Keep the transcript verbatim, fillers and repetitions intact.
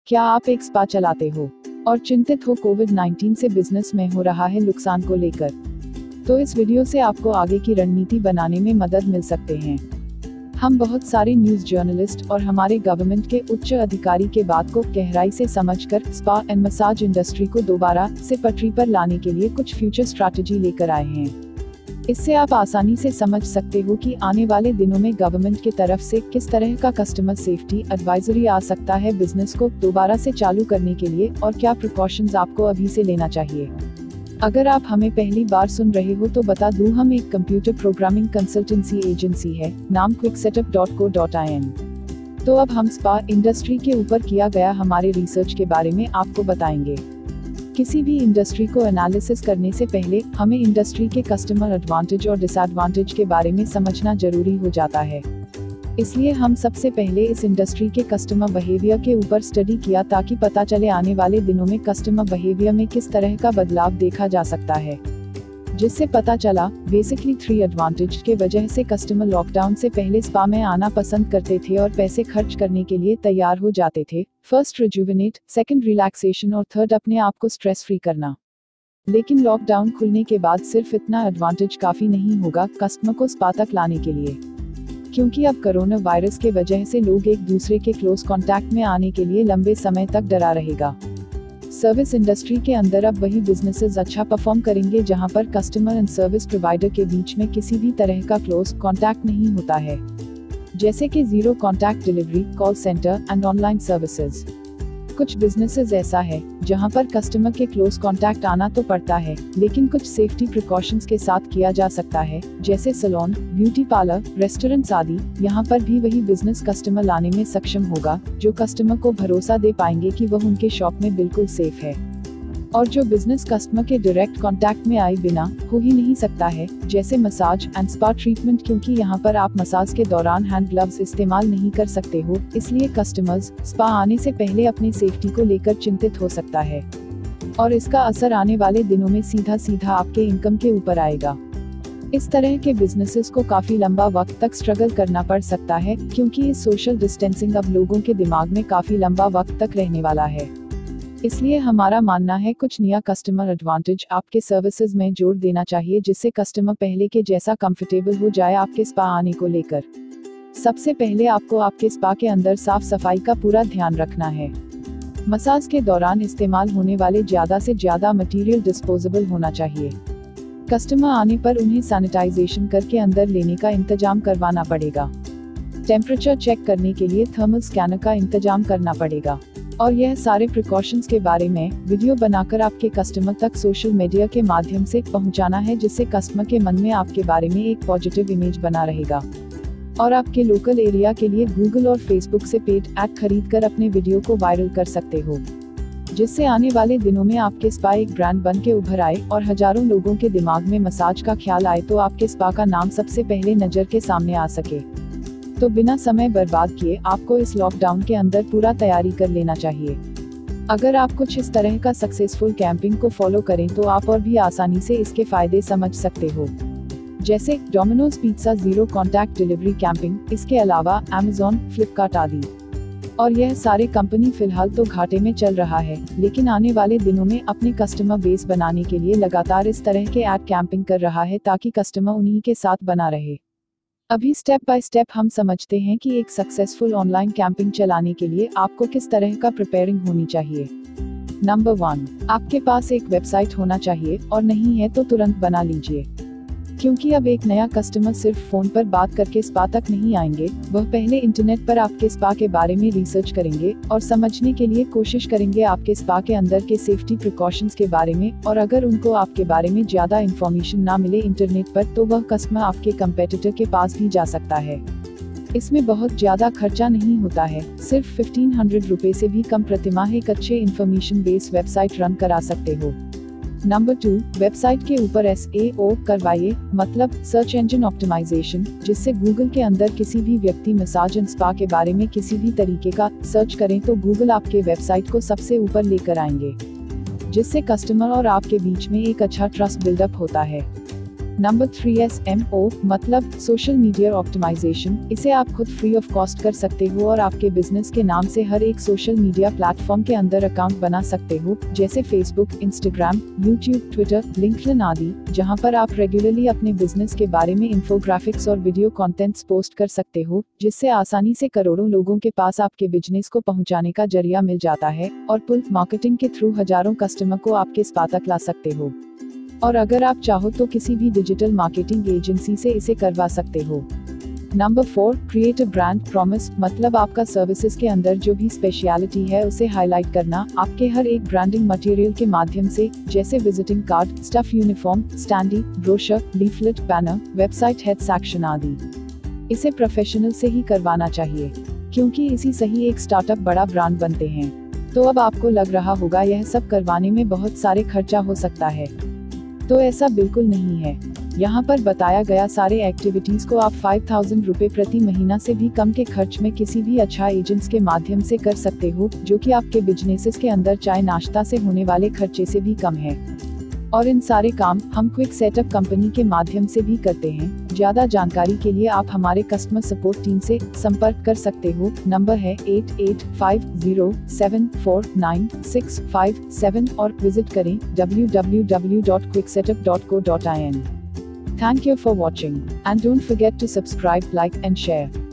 क्या आप एक स्पा चलाते हो और चिंतित हो कोविड नाइनटीन से बिजनेस में हो रहा है नुकसान को लेकर? तो इस वीडियो से आपको आगे की रणनीति बनाने में मदद मिल सकते हैं। हम बहुत सारे न्यूज जर्नलिस्ट और हमारे गवर्नमेंट के उच्च अधिकारी के बात को गहराई से समझकर स्पा एंड मसाज इंडस्ट्री को दोबारा से पटरी पर लाने के लिए कुछ फ्यूचर स्ट्रैटेजी लेकर आए हैं। इससे आप आसानी से समझ सकते हो कि आने वाले दिनों में गवर्नमेंट की तरफ से किस तरह का कस्टमर सेफ्टी एडवाइजरी आ सकता है बिजनेस को दोबारा से चालू करने के लिए, और क्या प्रिकॉशंस आपको अभी से लेना चाहिए। अगर आप हमें पहली बार सुन रहे हो तो बता दूं, हम एक कंप्यूटर प्रोग्रामिंग कंसल्टेंसी एजेंसी है, नाम quick setup dot co dot I N. तो अब हम स्पा इंडस्ट्री के ऊपर किया गया हमारे रिसर्च के बारे में आपको बताएंगे। किसी भी इंडस्ट्री को एनालिसिस करने से पहले हमें इंडस्ट्री के कस्टमर एडवांटेज और डिसएडवांटेज के बारे में समझना जरूरी हो जाता है। इसलिए हम सबसे पहले इस इंडस्ट्री के कस्टमर बिहेवियर के ऊपर स्टडी किया ताकि पता चले आने वाले दिनों में कस्टमर बिहेवियर में किस तरह का बदलाव देखा जा सकता है। जिससे पता चला बेसिकली थ्री एडवांटेज के वजह से कस्टमर लॉकडाउन से पहले स्पा में आना पसंद करते थे और पैसे खर्च करने के लिए तैयार हो जाते थे। फर्स्ट रिजुविनेट, सेकंड रिलैक्सेशन और थर्ड अपने आप को स्ट्रेस फ्री करना। लेकिन लॉकडाउन खुलने के बाद सिर्फ इतना एडवांटेज काफी नहीं होगा कस्टमर को स्पा तक लाने के लिए, क्योंकि अब कोरोना वायरस के वजह से लोग एक दूसरे के क्लोज कांटेक्ट में आने के लिए लंबे समय तक डरा रहेगा। सर्विस इंडस्ट्री के अंदर अब वही बिजनेसेस अच्छा परफॉर्म करेंगे जहां पर कस्टमर एंड सर्विस प्रोवाइडर के बीच में किसी भी तरह का क्लोज कांटेक्ट नहीं होता है, जैसे कि zero contact delivery, call centre and online services. कुछ बिजनेसेस ऐसा है जहां पर कस्टमर के क्लोज कांटेक्ट आना तो पड़ता है, लेकिन कुछ सेफ्टी प्रिकॉशंस के साथ किया जा सकता है, जैसे सैलून, ब्यूटी पार्लर, रेस्टोरेंट्स आदि। यहां पर भी वही बिजनेस कस्टमर लाने में सक्षम होगा जो कस्टमर को भरोसा दे पाएंगे कि वह उनके शॉप में बिल्कुल सेफ है, और जो बिजनेस कस्टमर के डायरेक्ट कांटेक्ट में आए बिना हो ही नहीं सकता है, जैसे मसाज एंड स्पा ट्रीटमेंट, क्योंकि यहाँ पर आप मसाज के दौरान हैंड ग्लव्स इस्तेमाल नहीं कर सकते हो, इसलिए कस्टमर्स स्पा आने से पहले अपनी सेफ्टी को लेकर चिंतित हो सकता है, और इसका असर आने वाले दिनों में सीधा सीधा आपके इनकम के ऊपर आएगा। इस तरह के बिजनेसेस को काफी लंबा वक्त तक स्ट्रगल करना पड़ सकता है, क्योंकि इस सोशल डिस्टेंसिंग अब लोगों के दिमाग में काफी लंबा वक्त तक रहने वाला है। इसलिए हमारा मानना है कुछ नया कस्टमर एडवांटेज आपके सर्विसेज में जोड़ देना चाहिए, जिससे कस्टमर पहले के जैसा कंफर्टेबल हो जाए आपके स्पा आने को लेकर। सबसे पहले आपको आपके स्पा के अंदर साफ सफाई का पूरा ध्यान रखना है। मसाज के दौरान इस्तेमाल होने वाले ज्यादा से ज्यादा मटेरियल डिस्पोजेबल होना चाहिए। कस्टमर आने पर उन्हें सैनिटाइजेशन करके अंदर लेने का इंतजाम करवाना पड़ेगा। टेम्परेचर चेक करने के लिए थर्मल स्कैनर का इंतजाम करना पड़ेगा, और यह सारे प्रिकॉशंस के बारे में वीडियो बनाकर आपके कस्टमर तक सोशल मीडिया के माध्यम से पहुंचाना है, जिससे कस्टमर के मन में आपके बारे में एक पॉजिटिव इमेज बना रहेगा। और आपके लोकल एरिया के लिए गूगल और फेसबुक से पेड ऐड खरीद कर अपने वीडियो को वायरल कर सकते हो, जिससे आने वाले दिनों में आपके स्पा एक ब्रांड बन के उभर आए और हजारों लोगों के दिमाग में मसाज का ख्याल आए तो आपके स्पा का नाम सबसे पहले नजर के सामने आ सके। तो बिना समय बर्बाद किए आपको इस लॉकडाउन के अंदर पूरा तैयारी कर लेना चाहिए। अगर आप कुछ इस तरह का सक्सेसफुल कैंपिंग को फॉलो करें तो आप और भी आसानी से इसके फायदे समझ सकते हो, जैसे Domino's pizza zero contact delivery camping, इसके अलावा अमेज़न, फ्लिपकार्ट आदि। और यह सारे कंपनी फिलहाल तो घाटे में चल रहा है, लेकिन आने वाले दिनों में अपने कस्टमर बेस बनाने के लिए लगातार इस तरह के ऐड कैंपिंग कर रहा है ताकि कस्टमर उन्हीं के साथ बना रहे। अभी स्टेप बाय स्टेप हम समझते हैं कि एक सक्सेसफुल ऑनलाइन कैंपिंग चलाने के लिए आपको किस तरह का प्रिपेयरिंग होनी चाहिए। नंबर वन, आपके पास एक वेबसाइट होना चाहिए, और नहीं है तो तुरंत बना लीजिए, क्योंकि अब एक नया कस्टमर सिर्फ फोन पर बात करके स्पा तक नहीं आएंगे, वह पहले इंटरनेट पर आपके स्पा के बारे में रिसर्च करेंगे और समझने के लिए कोशिश करेंगे आपके स्पा के अंदर के सेफ्टी प्रिकॉशंस के बारे में, और अगर उनको आपके बारे में ज्यादा इन्फॉर्मेशन ना मिले इंटरनेट पर तो वह कस्टमर आपके कंपेटिटर के पास भी जा सकता है। इसमें बहुत ज्यादा खर्चा नहीं होता है, सिर्फ फिफ्टीन हंड्रेड रुपए से भी कम प्रतिमाह एक अच्छे इन्फॉर्मेशन बेस्ड वेबसाइट रन करा सकते हो। नंबर टू, वेबसाइट के ऊपर एस ए ओ करवाइए, मतलब सर्च इंजन ऑप्टिमाइजेशन, जिससे गूगल के अंदर किसी भी व्यक्ति मसाज एंड स्पा के बारे में किसी भी तरीके का सर्च करें तो गूगल आपके वेबसाइट को सबसे ऊपर लेकर आएंगे, जिससे कस्टमर और आपके बीच में एक अच्छा ट्रस्ट बिल्डअप होता है। Number three S M O मतलब सोशल मीडिया ऑप्टिमाइजेशन। इसे आप खुद फ्री ऑफ कॉस्ट कर सकते हो और आपके बिजनेस के नाम से हर एक सोशल मीडिया प्लेटफॉर्म के अंदर अकाउंट बना सकते हो, जैसे Facebook, Instagram, YouTube, Twitter, LinkedIn आदि, जहां पर आप रेगुलरली अपने बिजनेस के बारे में इंफोग्राफिक्स और वीडियो कंटेंट्स पोस्ट कर सकते हो, जिससे आसानी से करोड़ों लोगों के पास आपके बिजनेस को पहुंचाने का जरिया मिल जाता है और पुल मार्केटिंग के थ्रू हजारों कस्टमर को आपके स्पा तक ला सकते हो। और अगर आप चाहो तो किसी भी डिजिटल मार्केटिंग एजेंसी से इसे करवा सकते हो। Number four, create a brand promise मतलब आपका सर्विसेज के अंदर जो भी स्पेशलिटी है उसे हाईलाइट करना आपके हर एक ब्रांडिंग मटेरियल के माध्यम से, जैसे visiting card, staff uniform, standee, brochure, leaflet, banner, website head section आदि। इसे प्रोफेशनल से ही करवाना चाहिए, क्योंकि इसी से ही एक स्टार्टअप बड़ा ब्रांड बनते हैं। तो अब आपको लग रहा होगा यह सब करवाने में बहुत सारे खर्चा हो सकता है, तो ऐसा बिल्कुल नहीं है। यहाँ पर बताया गया सारे एक्टिविटीज को आप फाइव थाउजेंड रुपए प्रति महीना से भी कम के खर्च में किसी भी अच्छा एजेंट्स के माध्यम से कर सकते हो, जो कि आपके बिजनेसेस के अंदर चाय नाश्ता से होने वाले खर्चे से भी कम है। और इन सारे काम हम क्विक सेटअप कंपनी के माध्यम से भी करते हैं। ज्यादा जानकारी के लिए आप हमारे कस्टमर सपोर्ट टीम से संपर्क कर सकते हो। नंबर है eight eight five zero seven four nine six five seven और विजिट करें W W W dot quick setup dot co dot I N. Thank you for watching, and don't forget to subscribe, like and share.